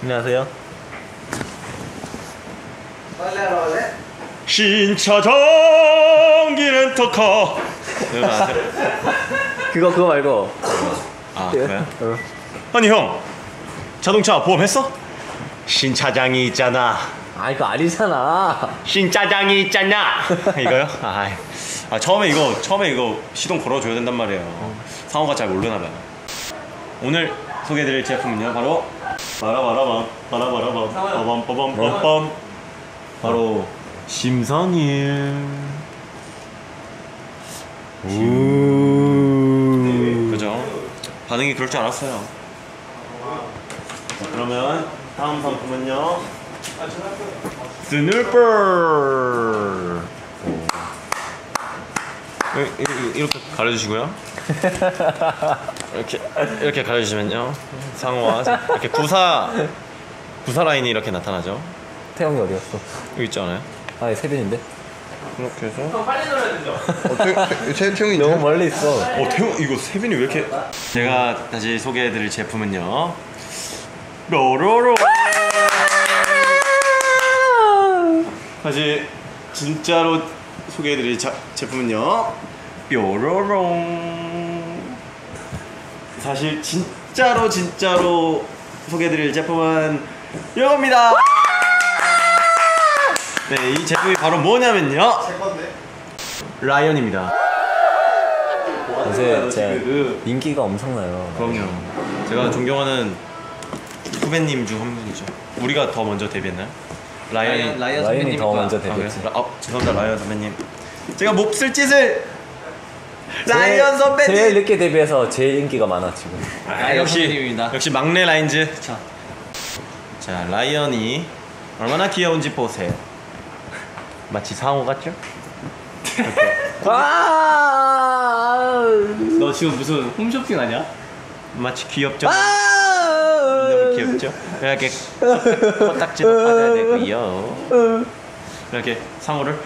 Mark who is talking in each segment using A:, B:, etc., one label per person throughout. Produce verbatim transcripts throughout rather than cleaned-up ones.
A: 안녕하세요.
B: 빨리 하러 갈래?
C: 신차장기는 터카.
A: 그거 그거 말고.
C: 아 그래? 어. 아니 형 자동차 보험했어? 신차장이 있잖아.
A: 아 이거 아니잖아.
C: 신짜장이 있잖아. 이거요? 아, 아 처음에 이거 처음에 이거 시동 걸어줘야 된단 말이에요. 상호가 잘 모르나 봐요. 오늘 소개해드릴 제품은요 바로 바라바라밤 바라바라밤 빠밤 빠밤 빠밤 바로 심선일. 오 그죠? 반응이 그럴 줄 알았어요. 자, 그러면 다음 상품은요 스누퍼. 이렇게 가려주시고요. 이렇게 이렇게 가려주시면요 상호와 이렇게 구사 구사 라인이 이렇게 나타나죠.
A: 태영이 어디였어?
C: 여기 있잖아요.
A: 아 세빈인데?
C: 이렇게 해서
B: 형 빨리 놀아야 되죠?
D: 어, 태, 태용이
A: 너무 멀리 있어.
C: 어 태용 이거 세빈이 왜 이렇게. 제가 다시 소개해드릴 제품은요 로로로. 다시 진짜로 소개해드릴 자, 제품은요 뾰로롱. 사실 진짜로 진짜로 소개해드릴 제품은 이겁니다. 네, 이 제품이 바로 뭐냐면요
B: 제 건데.
C: 라이언입니다.
A: 요새 제 인기가 엄청나요.
C: 그럼요. 제가 존경하는 후배님 중 한 분이죠. 우리가 더 먼저 데뷔했나요? 라이언이
B: 라이언
A: 라이언이 더 먼저
C: 아, 그래요?
A: 데뷔했지.
C: 라, 아, 죄송합니다 라이언 선배님. 제가 몹쓸 짓을 라이언 선배님.
A: 제일 늦게 데뷔해서 제일 인기가 많아 지금.
C: 아, 역시 역시 막내 라인즈. 자, 자 라이언이 얼마나 귀여운지 보세요. 마치 상어 같죠?
A: 아!
B: 너 지금 무슨 홈쇼핑 하냐?
C: 마치 귀엽죠?
A: 아!
C: 너무 귀엽죠? 이렇게 코딱지도 빠져야 되고요. 이렇게 상어를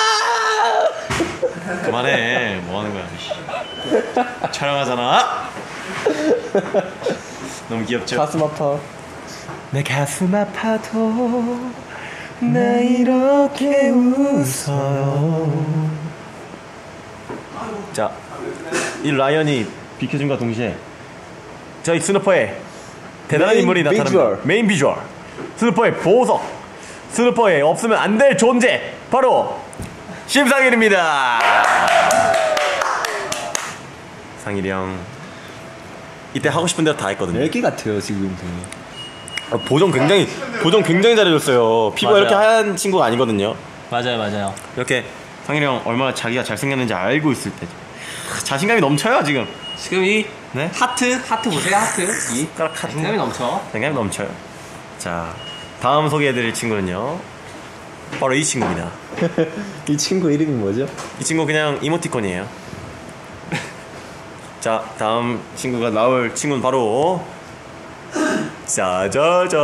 C: 그만해. 뭐 하는 거야? 촬영하잖아. 너무 귀엽죠?
A: 가슴 아파.
C: 내 가슴 아파도 나 이렇게 웃어요. 자, 이 라이언이 비켜줌과 동시에 저희 스누퍼의 대단한
A: 메인
C: 인물이 나타납니다.
A: 비주얼.
C: 메인 비주얼. 스누퍼의 보석. 스누퍼에 없으면 안 될 존재. 바로 심상일입니다. 상일이 형 이때 하고 싶은 대로 다 했거든요.
A: 애기 같아요 지금.
C: 아, 보정 굉장히 보정 굉장히 잘해줬어요. 피부가
B: 맞아요.
C: 이렇게 하얀 친구가 아니거든요.
B: 맞아요 맞아요.
C: 이렇게 상일이 형 얼마나 자기가 잘생겼는지 알고 있을 때 자신감이 넘쳐요 지금.
B: 지금 이
C: 네?
B: 하트 하트 보세요 하트. 이
C: 숟가락 하트.
B: 자신감이 넘쳐.
C: 자신감이 넘쳐요. 자 다음 소개해드릴 친구는요 바로 이 친구입니다.
A: 이 친구 이름이 뭐죠?
C: 이 친구 그냥 이모티콘이에요. 자 다음 친구가 나올 친구는 바로 짜자잔.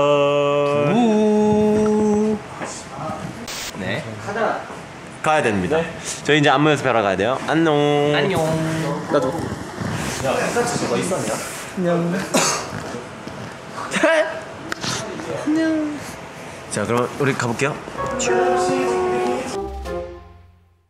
B: 우. 네. 가자.
C: 가야 됩니다. 저희 이제 안무 연습하러 가야 돼요. 안녕.
B: 안녕.
A: 나도. 야, 콘서트 저거 있었냐? 안녕.
C: 안녕. 자, 그럼 우리 가볼게요.